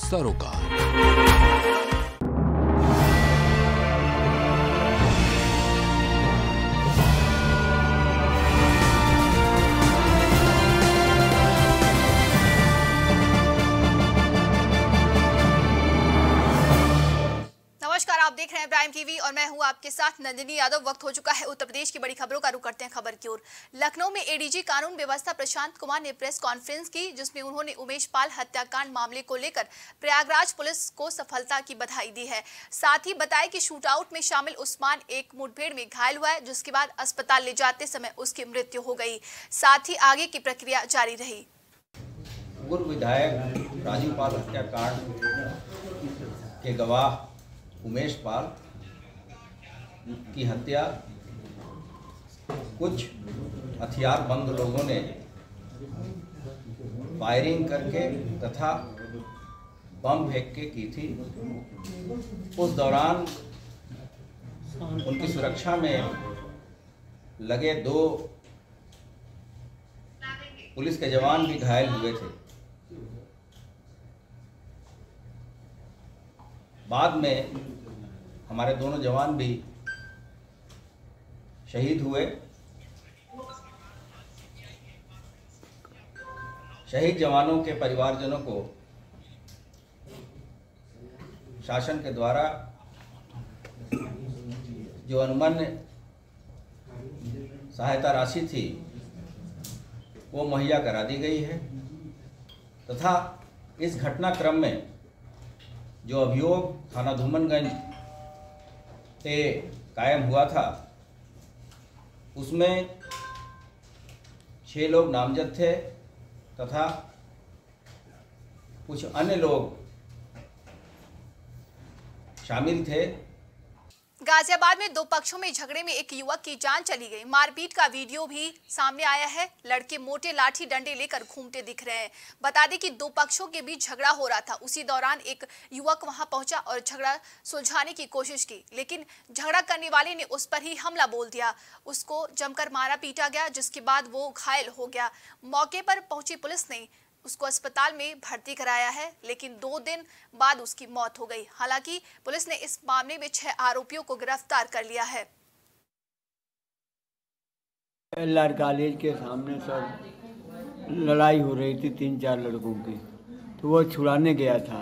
सरोकार। आप देख रहे हैं प्राइम टीवी और मैं हूं आपके साथ नंदिनी यादव। वक्त हो चुका है उत्तर प्रदेश की बड़ी खबरों का रुख करते हैं खबर की ओर। लखनऊ में एडीजी कानून व्यवस्था प्रशांत कुमार ने प्रेस कॉन्फ्रेंस की, जिसमें उन्होंने उमेश पाल हत्याकांड मामले को लेकर प्रयागराज पुलिस को सफलता की बधाई दी है। साथ ही बताया कि शूटआउट में शामिल उस्मान एक मुठभेड़ में घायल हुआ है, जिसके बाद अस्पताल ले जाते समय उसकी मृत्यु हो गई। साथ ही आगे की प्रक्रिया जारी रही। पूर्व विधायक राजीव पाल हत्याकांड के गवाह उमेश पाल की हत्या कुछ हथियारबंद लोगों ने फायरिंग करके तथा बम फेंक के की थी। उस दौरान उनकी सुरक्षा में लगे 2 पुलिस के जवान भी घायल हुए थे। बाद में हमारे दोनों जवान भी शहीद हुए। शहीद जवानों के परिवारजनों को शासन के द्वारा जो अनुमन्य सहायता राशि थी वो मुहैया करा दी गई है तथा इस घटनाक्रम में जो अभियोग थाना धूमनगंज से कायम हुआ था उसमें 6 लोग नामजद थे तथा कुछ अन्य लोग शामिल थे। गाजियाबाद में 2 पक्षों में झगड़े में एक युवक की जान चली गई। मारपीट का वीडियो भी सामने आया है। लड़के मोटे लाठी डंडे लेकर घूमते दिख रहे हैं। बता दें कि 2 पक्षों के बीच झगड़ा हो रहा था। उसी दौरान एक युवक वहां पहुंचा और झगड़ा सुलझाने की कोशिश की, लेकिन झगड़ा करने वाले ने उस पर ही हमला बोल दिया। उसको जमकर मारा पीटा गया, जिसके बाद वो घायल हो गया। मौके पर पहुंची पुलिस ने उसको अस्पताल में भर्ती कराया है, लेकिन 2 दिन बाद उसकी मौत हो गई। हालांकि पुलिस ने इस मामले में 6 आरोपियों को गिरफ्तार कर लिया है। LR कॉलेज के सामने सब लड़ाई हो रही थी 3-4 लड़कों की, तो वो छुड़ाने गया था।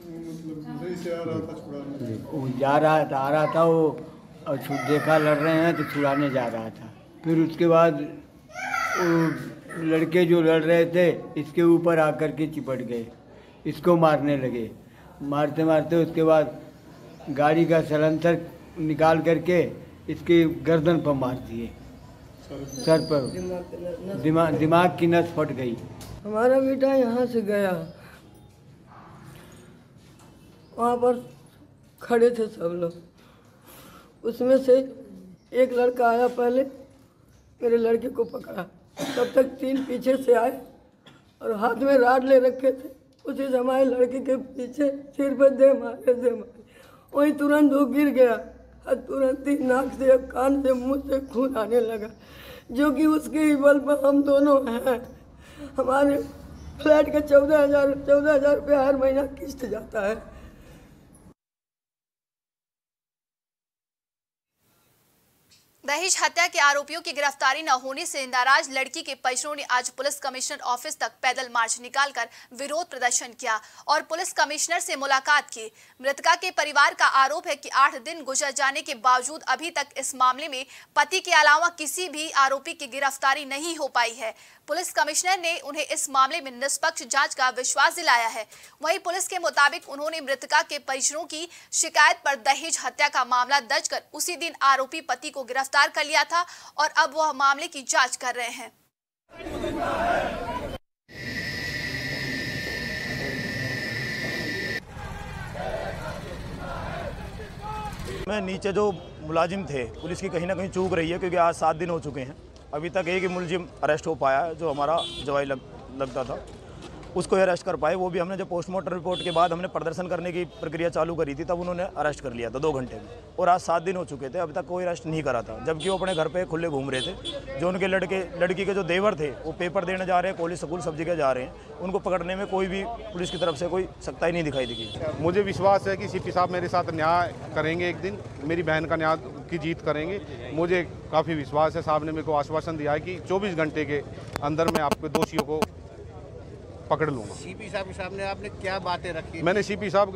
वो जा रहा था, आ रहा था वो, और देखा लड़ रहे हैं तो छुड़ाने जा रहा था। फिर उसके बाद लड़के जो लड़ रहे थे इसके ऊपर आकर के चिपट गए, इसको मारने लगे। मारते मारते उसके बाद गाड़ी का सलेंसर निकाल करके इसके गर्दन पर मार दिए, सर पर दिमाग की नस फट गई। हमारा बेटा यहाँ से गया, वहाँ पर खड़े थे सब लोग। उसमें से एक लड़का आया, पहले मेरे लड़के को पकड़ा, तब तक 3 पीछे से आए और हाथ में राड ले रखे थे। उसी समय लड़के के पीछे सिर पर दे मारे। वहीं तुरंत वो गिर गया और तुरंत ही नाक से, कान से, मुंह से खून आने लगा, जो कि उसके ही बल पर हम दोनों हैं। हमारे फ्लैट का 14,000 रुपया हर महीना किस्त जाता है। दहेज हत्या के आरोपियों की गिरफ्तारी न होने से नाराज लड़की के परिजनों ने आज पुलिस कमिश्नर ऑफिस तक पैदल मार्च निकालकर विरोध प्रदर्शन किया और पुलिस कमिश्नर से मुलाकात की। मृतका के परिवार का आरोप है कि 8 दिन गुजर जाने के बावजूद अभी तक इस मामले में पति के अलावा किसी भी आरोपी की गिरफ्तारी नहीं हो पाई है। पुलिस कमिश्नर ने उन्हें इस मामले में निष्पक्ष जांच का विश्वास दिलाया है। वहीं पुलिस के मुताबिक उन्होंने मृतका के परिजनों की शिकायत पर दहेज हत्या का मामला दर्ज कर उसी दिन आरोपी पति को गिरफ्तार कर लिया था और अब वह मामले की जांच कर रहे हैं। मैं नीचे जो मुलाजिम थे, पुलिस की कहीं ना कहीं चूक रही है, क्योंकि आज 7 दिन हो चुके हैं, अभी तक एक ही मुलजिम अरेस्ट हो पाया है जो हमारा जवाई लगता था। उसको अरेस्ट कर पाए। वो भी हमने जब पोस्टमार्टम रिपोर्ट के बाद हमने प्रदर्शन करने की प्रक्रिया चालू करी थी, तब उन्होंने अरेस्ट कर लिया था 2 घंटे में। और आज 7 दिन हो चुके थे, अभी तक कोई अरेस्ट नहीं करा था, जबकि वो अपने घर पे खुले घूम रहे थे। जो उनके लड़की के जो देवर थे वो पेपर देने जा रहे हैं, कॉलेज स्कूल सब जगह जा रहे हैं, उनको पकड़ने में कोई भी पुलिस की तरफ से कोई सख्ताई नहीं दिखाई दी। मुझे विश्वास है कि सीपी साहब मेरे साथ न्याय करेंगे, एक दिन मेरी बहन का न्याय की जीत करेंगे। मुझे काफ़ी विश्वास है। साहब ने मेरे को आश्वासन दिया है कि 24 घंटे के अंदर मैं आपके दोषियों को पकड़ लूँगा। सीपी साहब के सामने आपने क्या बातें रखी? मैंने सीपी साहब को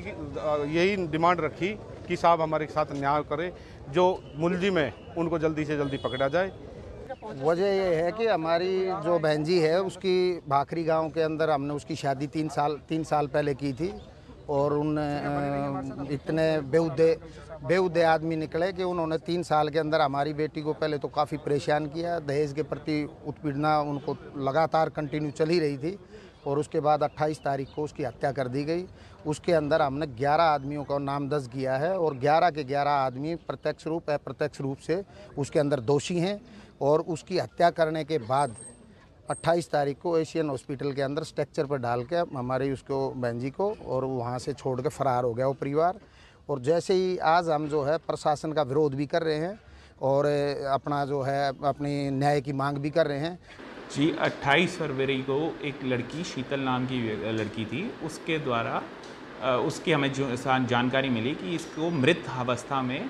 यही डिमांड रखी कि साहब हमारे साथ न्याय करें, जो मुलजिम है उनको जल्दी से जल्दी पकड़ा जाए। वजह ये है कि हमारी जो बहन जी है उसकी भाखरी गांव के अंदर हमने उसकी शादी 3 साल पहले की थी, और उन इतने बेहुदे आदमी निकले कि उन्होंने 3 साल के अंदर हमारी बेटी को पहले तो काफ़ी परेशान किया। दहेज के प्रति उत्पीड़ना उनको लगातार कंटिन्यू चल ही रही थी, और उसके बाद 28 तारीख को उसकी हत्या कर दी गई। उसके अंदर हमने 11 आदमियों का नामजद किया है, और 11 के 11 आदमी प्रत्यक्ष रूप अप्रत्यक्ष रूप से उसके अंदर दोषी हैं। और उसकी हत्या करने के बाद 28 तारीख को एशियन हॉस्पिटल के अंदर स्ट्रक्चर पर डाल के हमारी उसको बहन जी को और वहाँ से छोड़ के फरार हो गया वो परिवार। और जैसे ही आज हम जो है प्रशासन का विरोध भी कर रहे हैं और अपना जो है अपनी न्याय की मांग भी कर रहे हैं। जी 28 फरवरी को एक लड़की शीतल नाम की लड़की थी, उसके द्वारा उसकी हमें जो जानकारी मिली कि इसको मृत अवस्था में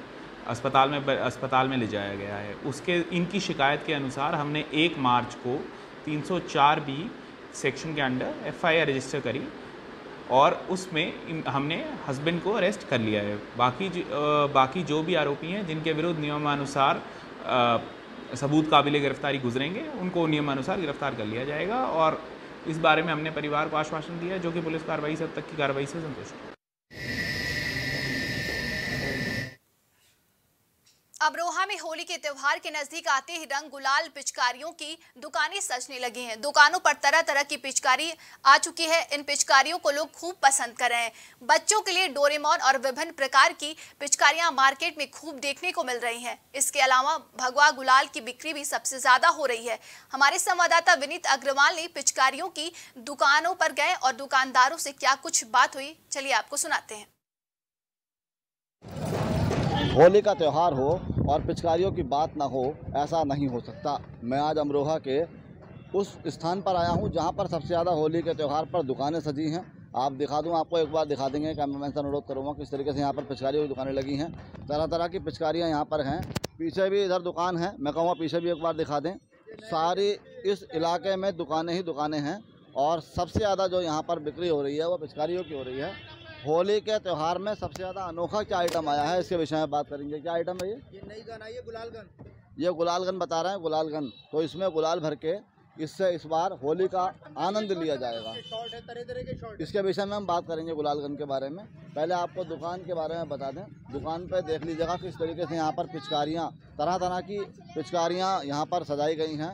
अस्पताल में ले जाया गया है। उसके इनकी शिकायत के अनुसार हमने 1 मार्च को 304B सेक्शन के अंडर FIR रजिस्टर करी, और उसमें हमने हस्बैंड को अरेस्ट कर लिया है। बाकी जो भी आरोपी हैं जिनके विरुद्ध नियमानुसार सबूत काबिले गिरफ्तारी गुजरेंगे, उनको नियमानुसार गिरफ्तार कर लिया जाएगा। और इस बारे में हमने परिवार को आश्वासन दिया है, जो कि पुलिस कार्रवाई से अब तक की कार्रवाई से संतुष्ट है। अमरोहा में होली के त्योहार के नजदीक आते ही रंग गुलाल पिचकारियों की दुकानें सजने लगी हैं। दुकानों पर तरह तरह की पिचकारी आ चुकी है। इन पिचकारियों को लोग खूब पसंद कर रहे हैं। बच्चों के लिए डोरेमोन और विभिन्न प्रकार की पिचकारियां मार्केट में खूब देखने को मिल रही हैं। इसके अलावा भगवा गुलाल की बिक्री भी सबसे ज्यादा हो रही है। हमारे संवाददाता विनीत अग्रवाल ने पिचकारियों की दुकानों पर गए और दुकानदारों से क्या कुछ बात हुई, चलिए आपको सुनाते हैं। होली का त्यौहार हो और पिचकारियों की बात ना हो, ऐसा नहीं हो सकता। मैं आज अमरोहा के उस स्थान पर आया हूं जहां पर सबसे ज़्यादा होली के त्यौहार पर दुकानें सजी हैं। आप दिखा दूं, आपको एक बार दिखा देंगे। कैमरामैन से अनुरोध करूँगा किस तरीके से यहाँ पर पिचकारियों की दुकानें लगी हैं। तरह तरह की पिचकारियाँ यहाँ पर हैं। पीछे भी इधर दुकान है, मैं कहूँगा पीछे भी एक बार दिखा दें। सारी इस इलाके में दुकानें ही दुकानें हैं, और सबसे ज़्यादा जो यहाँ पर बिक्री हो रही है वो पिचकारियों की हो रही है। होली के त्यौहार में सबसे ज़्यादा अनोखा क्या आइटम आया है, इसके विषय में बात करेंगे। क्या आइटम है ये नई गन आई है, गुलाल गन। ये गुलाल गन बता रहे हैं, गुलाल गन। तो इसमें गुलाल भर के इससे इस बार होली का आनंद लिया जाएगा। शॉट है, तरह तरह के शॉट। इसके विषय में हम बात करेंगे गुलाल गन के बारे में। पहले आपको दुकान के बारे में बता दें। दुकान पे देख लीजिएगा किस तरीके से यहाँ पर पिचकारियाँ, तरह तरह की पिचकारियाँ यहाँ पर सजाई गई हैं।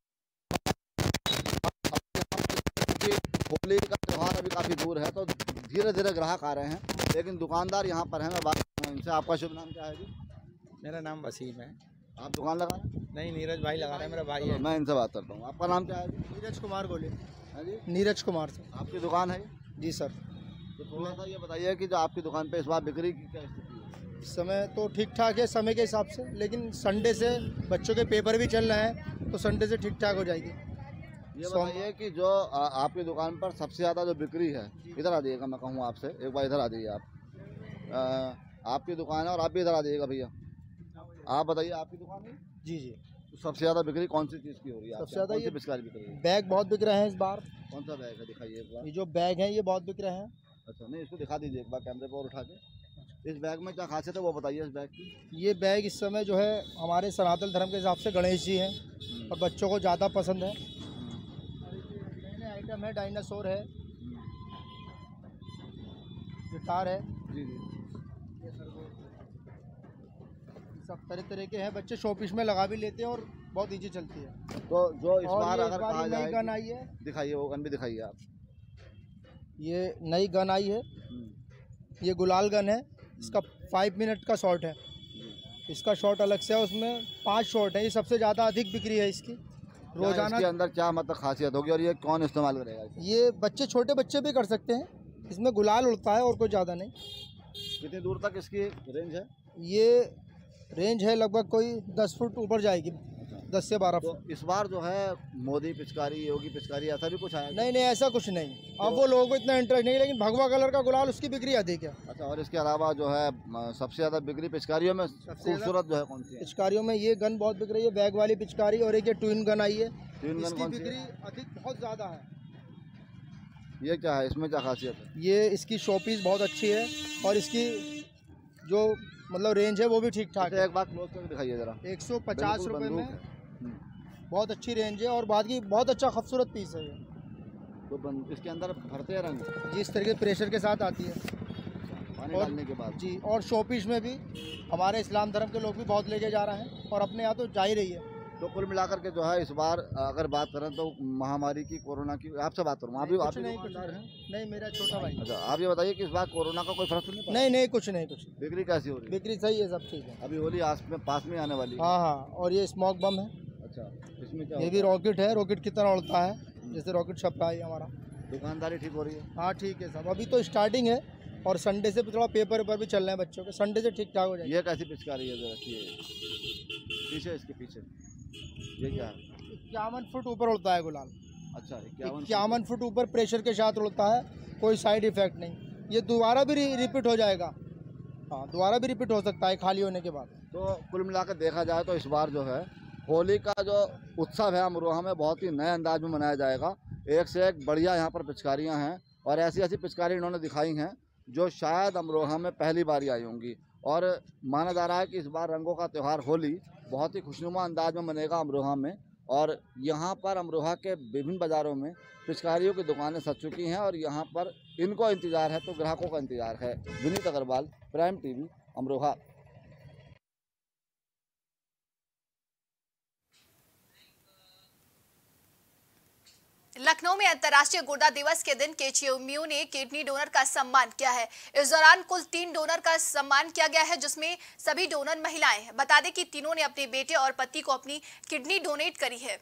होली का त्यौहार अभी काफ़ी दूर है, तो धीरे धीरे ग्राहक आ रहे हैं, लेकिन दुकानदार यहाँ पर हैं। मैं बात करूँगा इनसे। आपका शुभ नाम क्या है जी? मेरा नाम वसीम है। आप दुकान लगा रहे हैं? नहीं, नीरज भाई लगा रहे हैं, मेरा भाई है। मैं इनसे बात करता हूँ। आपका नाम क्या है जी? नीरज कुमार बोले। है जी? नीरज कुमार से। आपकी दुकान है? जी सर। तो थोड़ा सा ये बताइए कि जो आपकी दुकान पे इस बार बिक्री की क्या स्थिति है? इस समय तो ठीक ठाक है समय के हिसाब से, लेकिन संडे से बच्चों के पेपर भी चल रहे हैं, तो संडे से ठीक ठाक हो जाएगी। ये बताइए कि जो आपकी दुकान पर सबसे ज़्यादा जो बिक्री है, इधर आ जाइएगा, मैं कहूँ आपसे एक बार इधर आ जाइए आप। आपकी दुकान है और आप भी इधर आ जाइएगा भैया। आप बताइए, आपकी दुकान है? जी जी। तो सबसे ज़्यादा बिक्री कौन सी चीज़ की हो रही है? सबसे ज़्यादा ये पिचकारी बिक रही है। बैग बहुत बिक रहे हैं इस बार। कौन सा बैग है, दिखाइए एक बार। ये जो बैग है ये बहुत बिक रहे हैं। अच्छा, नहीं इसको दिखा दीजिए एक बार कैमरे पर उठा के। इस बैग में क्या खासियत है वो बताइए इस बैग की। ये बैग इस समय जो है हमारे सनातन धर्म के हिसाब से गणेश जी हैं और बच्चों को ज़्यादा पसंद है। आइटम है, डायनासोर है, गिटार है। जी जी। सब तरह तरह के हैं। बच्चे शोपीस में लगा भी लेते हैं और बहुत इजी चलती है। तो जो इस बार अगर कहा जाए, नई गन आई है, दिखाइए वो गन भी दिखाइए आप। ये नई गन आई है, ये गुलाल गन है। इसका 5 मिनट का शॉट है, इसका शॉट अलग से है, उसमें 5 शॉट है। ये सबसे ज़्यादा अधिक बिक्री है इसकी। रोजाना इसके अंदर क्या मतलब खासियत होगी और ये कौन इस्तेमाल करेगा? ये बच्चे, छोटे बच्चे भी कर सकते हैं। इसमें गुलाल उड़ता है और कोई ज़्यादा नहीं। कितनी दूर तक इसकी रेंज है? ये रेंज है लगभग कोई 10 फुट ऊपर जाएगी, 10 से 12 तो फुट। इस बार जो है मोदी पिचकारी, योगी पिचकारी, ऐसा भी कुछ आया? नहीं, ऐसा कुछ नहीं। अब वो लोगों को इतना इंटरेस्ट नहीं, लेकिन भगवा कलर का गुलाल उसकी बिक्री अधिक है। अच्छा, और इसके अलावा जो है सबसे ज़्यादा बिक्री पिचकारियों में खूबसूरत जो है कौन सी है? पिचकारियों में ये गन बहुत बिक रही है, बैग वाली पिचकारी, और एक ये ट्विन गन आई है। ट्विन गन इसकी कौन सी बिक्री है? अधिक बहुत ज़्यादा है। ये क्या है, इसमें क्या खासियत है? ये इसकी शोपीस बहुत अच्छी है और इसकी जो मतलब रेंज है वो भी ठीक ठाक है। एक बार क्लोज करके दिखाइए जरा। 150 रुपये में है। बहुत अच्छी रेंज है और बाकी बहुत अच्छा खूबसूरत पीस है ये। तो इसके अंदर भरते हैं रंग जिस तरीके प्रेशर के साथ आती है पानी और डालने के बाद जी, और शोपीस में भी हमारे इस्लाम धर्म के लोग भी बहुत लेके जा रहे हैं और अपने यहाँ तो जा ही रही है। तो कुल मिलाकर के जो है इस बार अगर बात करें तो महामारी की, कोरोना की, आपसे बात करूँ, आप भी नहीं, नहीं मेरा छोटा भाई। अच्छा, आप ये बताइए कि इस बार कोरोना का कोई फर्क नहीं पड़ा? नहीं, कुछ नहीं। बिक्री कैसी हो रही है? बिक्री सही है, सब ठीक है। अभी होली पास में आने वाली है। हाँ, और ये स्मोक बम है। अच्छा, इसमें क्या ये भी रॉकेट है, रॉकेट की तरह उड़ता है, जैसे रॉकेट छप रहा है हमारा। दुकानदारी ठीक हो रही है? हाँ ठीक है सब, अभी तो स्टार्टिंग है और संडे से थोड़ा पेपर भी चल रहे हैं बच्चों के, संडे से ठीक ठाक हो जाएगी। ये कैसी पिचकारी है जो रखी है पीछे, इसके पीछे ये क्या है? 51 फुट ऊपर उड़ता है गुलाल। अच्छा, 51 फुट ऊपर प्रेशर के साथ उड़ता है, कोई साइड इफेक्ट नहीं। ये दोबारा भी रिपीट हो जाएगा। हाँ, दोबारा भी रिपीट हो सकता है खाली होने के बाद। तो कुल मिलाकर देखा जाए तो इस बार जो है होली का जो उत्सव है अमरोहा में बहुत ही नए अंदाज में मनाया जाएगा। एक से एक बढ़िया यहाँ पर पिचकारियाँ हैं और ऐसी ऐसी पिचकारी इन्होंने दिखाई हैं जो शायद अमरोहा में पहली बार आई होंगी। और माना जा रहा है कि इस बार रंगों का त्यौहार होली बहुत ही खुशनुमा अंदाज में मनेगा अमरोहा में। और यहाँ पर अमरोहा के विभिन्न बाज़ारों में पिचकारियों की दुकानें सज चुकी हैं और यहाँ पर इनको इंतज़ार है तो ग्राहकों का इंतज़ार है। Vineet Agarwal, Prime TV, Amroha. लखनऊ में अंतर्राष्ट्रीय गुर्दा दिवस के दिन केजीएमयू ने किडनी डोनर का सम्मान किया है। इस दौरान कुल 3 डोनर का सम्मान किया गया है, जिसमें सभी डोनर महिलाएं हैं। बता दें कि तीनों ने अपने बेटे और पति को अपनी किडनी डोनेट करी है।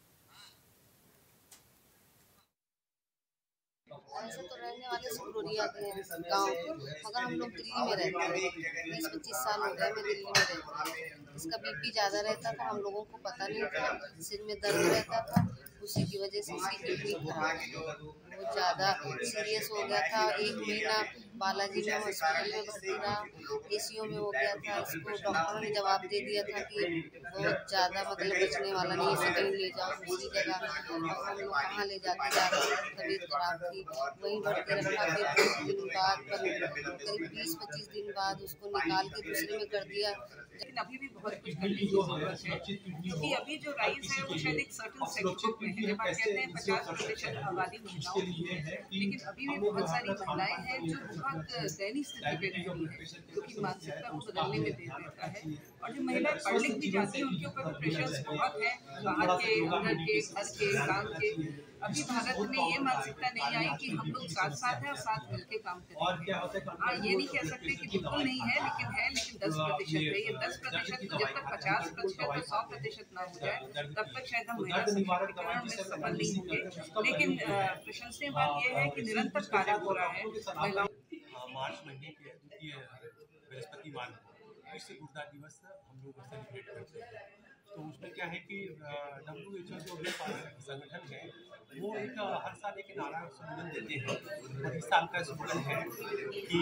तो रहने वाले सुरपुरिया के गाँव, मगर हम लोग दिल्ली में रहते हैं। 20-25 साल हो गए मैं दिल्ली में रहती हूँ। इसका बीपी ज़्यादा रहता था, हम लोगों को पता नहीं था, सिर में दर्द रहता था, उसी की वजह से इसकी किडनी खराब बहुत ज़्यादा सीरियस हो गया था। 1 महीना बालाजी में हॉस्पिटल में भर्ती रहा, एसीयू में हो गया था। इसको डॉक्टरों ने जवाब दे दिया था कि बहुत ज़्यादा मतलब बचने वाला नहीं, इसे कहीं ले जाओ दूसरी जगह। अब हम लोग कहाँ ले जाते जा रहे थे, तबीयत खराब थी, वहीं भर्ती रखा। फिर 2 दिन बाद, करीब 20-25 दिन बाद उसको निकाल के दूसरे में कर दिया। लेकिन अभी भी बहुत कुछ करने की जरूरत है, क्योंकि अभी जो राइज है वो शायद एक सर्टेन सेक्शन में है। जब आप कहते हैं 50% आबादी महिलाओं की है, लेकिन अभी भी बहुत सारी महिलाएं हैं जो बहुत दयनीय स्थिति पे रही है, क्योंकि मानसिकता को बदलने में देर देता है। और जो महिलाएं पढ़ लिख भी जाती हैं उनके ऊपर प्रेशर्स बहुत है, बाहर के, अंदर के, घर के, काम के। अभी भारत में ये मानसिकता नहीं आई कि हम लोग साथ साथ हैं और साथ मिलकर काम करें। हाँ, ये नहीं कह सकते कि बिल्कुल नहीं है, लेकिन 10% है। ये 10% जब तक 50% और 100% ना हो जाए तब तक शायद हम महिला सशक्तिकरण में सफल नहीं होंगे। लेकिन प्रशंसनीय बात यह है कि निरंतर कार्य हो रहा है महिलाओं। मार्च महीने के द्वितीय बृहस्पतिवार विश्व गुर्दा दिवस हम लोग सेलिब्रेट करते हैं। तो उसमें क्या है कि WHO जो संगठन है वो एक हर साल एक नारा स्लोगन देते हैं और इस साल का स्लोगन है कि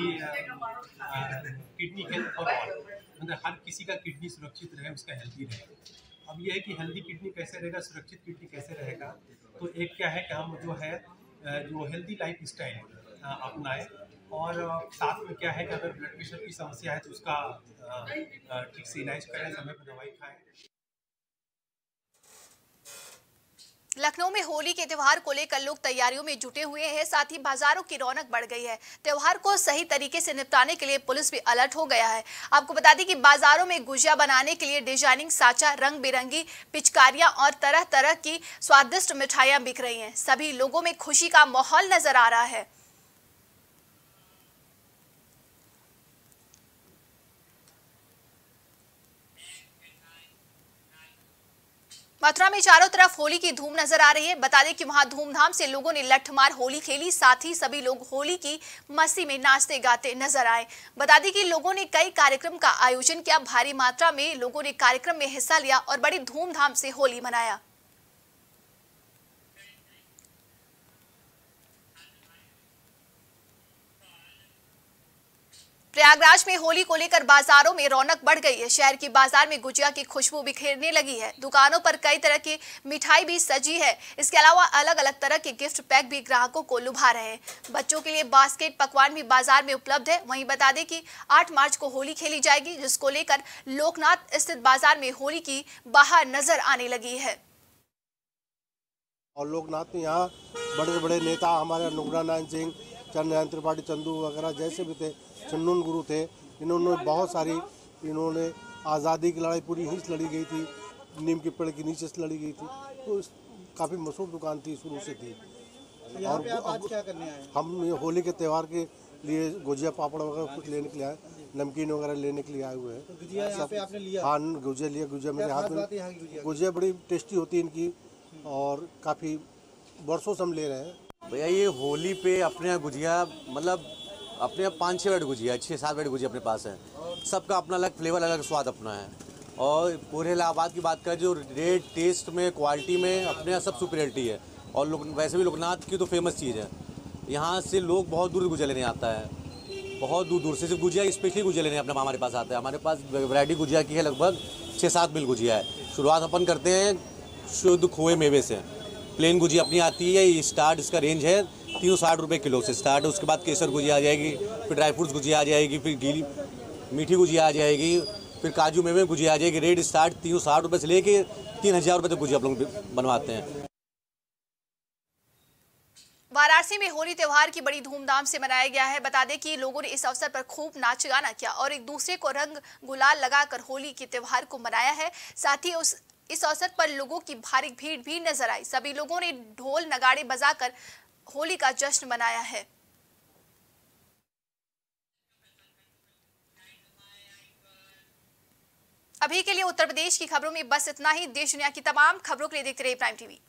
किडनी हेल्थ फॉर ऑल, मतलब हर किसी का किडनी सुरक्षित रहे, उसका हेल्दी रहे। अब ये है कि हेल्दी किडनी कैसे रहेगा, सुरक्षित किडनी कैसे रहेगा। तो एक क्या है कि हम जो है जो हेल्दी लाइफ स्टाइल अपनाएं और साथ में क्या है कि अगर ब्लड प्रेशर की समस्या है तो उसका ठीक से इलाज करें, समय पर दवाई खाएं। लखनऊ में होली के त्योहार को लेकर लोग तैयारियों में जुटे हुए हैं, साथ ही बाजारों की रौनक बढ़ गई है। त्योहार को सही तरीके से निपटाने के लिए पुलिस भी अलर्ट हो गया है। आपको बता दें कि बाजारों में गुजिया बनाने के लिए डिजाइनिंग साचा, रंग बिरंगी पिचकारियां और तरह तरह की स्वादिष्ट मिठाइयां बिक रही हैं। सभी लोगों में खुशी का माहौल नजर आ रहा है। मथुरा में चारों तरफ होली की धूम नजर आ रही है। बता दें कि वहां धूमधाम से लोगों ने लठमार होली खेली, साथ ही सभी लोग होली की मस्ती में नाचते गाते नजर आए। बता दें कि लोगों ने कई कार्यक्रम का आयोजन किया, भारी मात्रा में लोगों ने कार्यक्रम में हिस्सा लिया और बड़ी धूमधाम से होली मनाया। प्रयागराज में होली को लेकर बाजारों में रौनक बढ़ गई है। शहर की बाजार में गुजिया की खुशबू बिखेरने लगी है। दुकानों पर कई तरह की मिठाई भी सजी है। इसके अलावा अलग अलग तरह के गिफ्ट पैक भी ग्राहकों को लुभा रहे हैं। बच्चों के लिए बास्केट पकवान भी बाजार में उपलब्ध है। वहीं बता दें कि 8 मार्च को होली खेली जाएगी, जिसको लेकर लोकनाथ स्थित बाजार में होली की बाहर नजर आने लगी है। और लोकनाथ में यहाँ बड़े बड़े नेता हमारे नुगरा नारायण सिंह, चंद्रयान त्रिपाठी, चंदू वगैरह जैसे भी थे, चन्नून गुरु थे, इन्होंने बहुत सारी आज़ादी की लड़ाई पूरी ही लड़ी गई थी, नीम के पेड़ के नीचे से लड़ी गई थी। तो काफ़ी मशहूर दुकान थी, शुरू से थी। और आज क्या करने आए? हम होली के त्यौहार के लिए गुजिया पापड़ वगैरह कुछ लेने के लिए आए, नमकीन वगैरह लेने के लिए आए हुए हैं। तो गुजिया यहाँ पे आपने लिया? हाँ, गुजिया लिया। गुजिया मेरे हाथ में, गुजिया बड़ी टेस्टी होती है इनकी और काफ़ी वर्षों से हम ले रहे हैं। भैया ये होली पे अपने यहाँ गुजिया मतलब अपने यहाँ 5-6 वैरायटी गुजिया है, 6-7 वैरायटी गुजिया अपने पास है। सबका अपना अलग फ्लेवर, अलग स्वाद अपना है। और पूरे इलाहाबाद की बात करें जो रेट, टेस्ट में, क्वालिटी में अपने यहाँ सब सुपीरियरिटी है। और लोग वैसे भी लोकनाथ की तो फेमस चीज़ है। यहाँ से लोग बहुत दूर गुजिया लेने आता है, बहुत दूर दूर से। सिर्फ गुजिया स्पेशली गुजिया लेने अपने हमारे पास आता है। हमारे पास वैरायटी गुजिया की है, लगभग 6-7 मिल गुजिया है। शुरुआत अपन करते हैं शुद्ध खोए मेवे से। प्लेन गुजिया अपनी आती है, स्टार्ट इसका रेंज है 360 रुपये किलो से स्टार्ट है। उसके बाद केसर गुजिया आ जाएगी, फिर ड्राई फ्रूट्स गुजिया आ जाएगी, फिर गीली मीठी गुजिया आ जाएगी, फिर काजू मेवे गुजिया आ जाएगी। रेट स्टार्ट 360 रुपये से लेके 3000 रुपये तक गुजिया आप लोग बनवाते हैं। वाराणसी में होली त्योहार की बड़ी धूमधाम से मनाया गया है। बता दें कि लोगों ने इस अवसर पर खूब नाच गाना किया और एक दूसरे को रंग गुलाल लगाकर होली के त्योहार को मनाया है। साथ ही इस अवसर पर लोगों की भारी भीड़ भी नजर आई। सभी लोगों ने ढोल नगाड़े बजाकर होली का जश्न मनाया है। अभी के लिए उत्तर प्रदेश की खबरों में बस इतना ही। देश दुनिया की तमाम खबरों के लिए देखते रहिए प्राइम टीवी।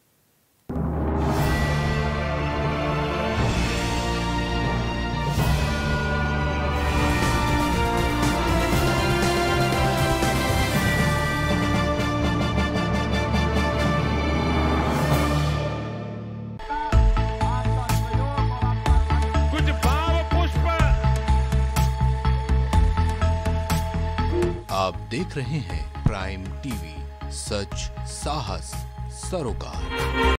आप देख रहे हैं प्राइम टीवी, सच साहस सरोकार।